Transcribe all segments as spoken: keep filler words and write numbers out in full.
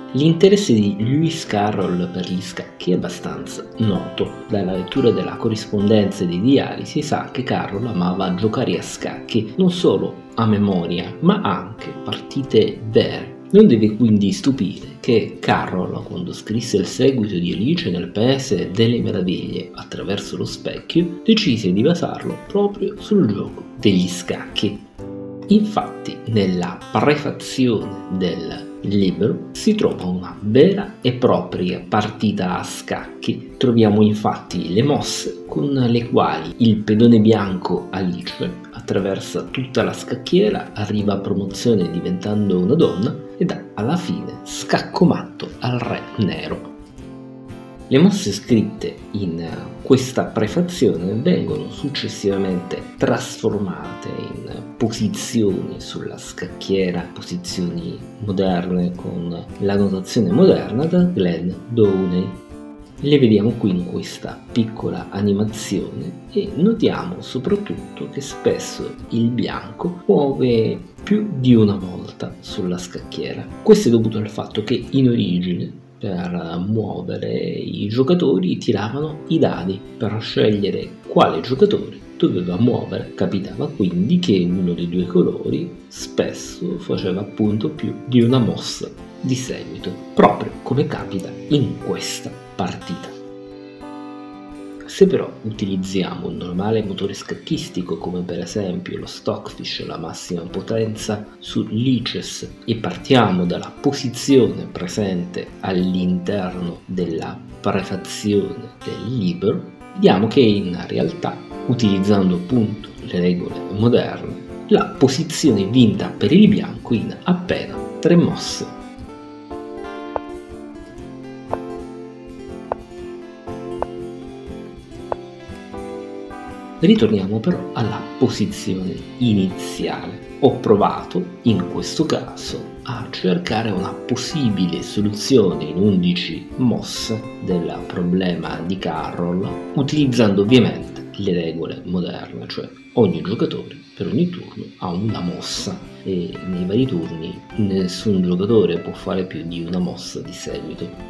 L'interesse di Lewis Carroll per gli scacchi è abbastanza noto. Dalla lettura della corrispondenza e dei diari si sa che Carroll amava giocare a scacchi non solo a memoria, ma anche partite vere. Non deve quindi stupire che Carroll, quando scrisse il seguito di Alice nel Paese delle Meraviglie attraverso lo specchio, decise di basarlo proprio sul gioco degli scacchi. Infatti, nella prefazione del libro si trova una vera e propria partita a scacchi. Troviamo infatti le mosse con le quali il pedone bianco Alice attraversa tutta la scacchiera, arriva a promozione diventando una donna e dà alla fine scacco matto al re nero. Le mosse scritte in questa prefazione vengono successivamente trasformate in posizioni sulla scacchiera, posizioni moderne con la notazione moderna da Glenn Downey. Le vediamo qui in questa piccola animazione e notiamo soprattutto che spesso il bianco muove più di una volta sulla scacchiera. Questo è dovuto al fatto che in origine per muovere i giocatori tiravano i dadi per scegliere quale giocatore doveva muovere. Capitava quindi che uno dei due colori spesso faceva appunto più di una mossa di seguito, proprio come capita in questa partita. Se però utilizziamo un normale motore scacchistico come per esempio lo Stockfish, la massima potenza su Lichess, e partiamo dalla posizione presente all'interno della prefazione del libro, vediamo che in realtà, utilizzando appunto le regole moderne, la posizione vinta per il bianco in appena tre mosse. Ritorniamo però alla posizione iniziale. Ho provato, in questo caso, a cercare una possibile soluzione in undici mosse del problema di Carroll, utilizzando ovviamente le regole moderne, cioè ogni giocatore per ogni turno ha una mossa e nei vari turni nessun giocatore può fare più di una mossa di seguito.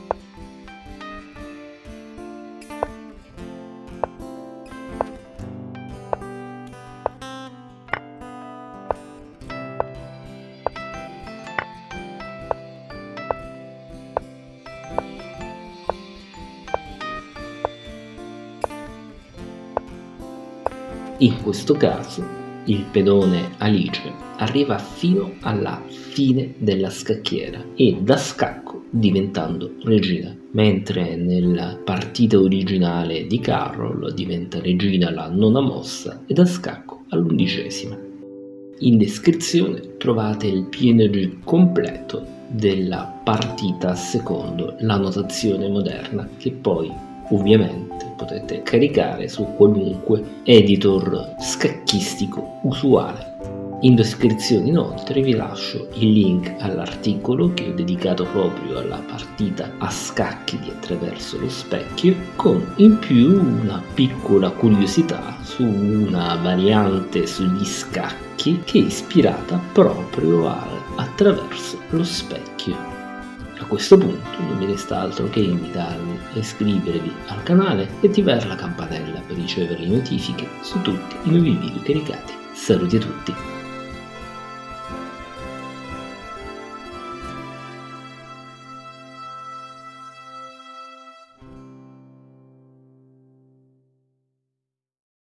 In questo caso il pedone Alice arriva fino alla fine della scacchiera e da scacco diventando regina, mentre nella partita originale di Carroll diventa regina alla nona mossa e da scacco all'undicesima. In descrizione trovate il P N G completo della partita secondo la notazione moderna, che poi ovviamente potete caricare su qualunque editor scacchistico usuale. In descrizione inoltre vi lascio il link all'articolo che ho dedicato proprio alla partita a scacchi di Attraverso lo specchio, con in più una piccola curiosità su una variante sugli scacchi che è ispirata proprio al Attraverso lo specchio. A questo punto non mi resta altro che invitarvi a iscrivervi al canale e attivare la campanella per ricevere le notifiche su tutti i nuovi video caricati. Saluti a tutti!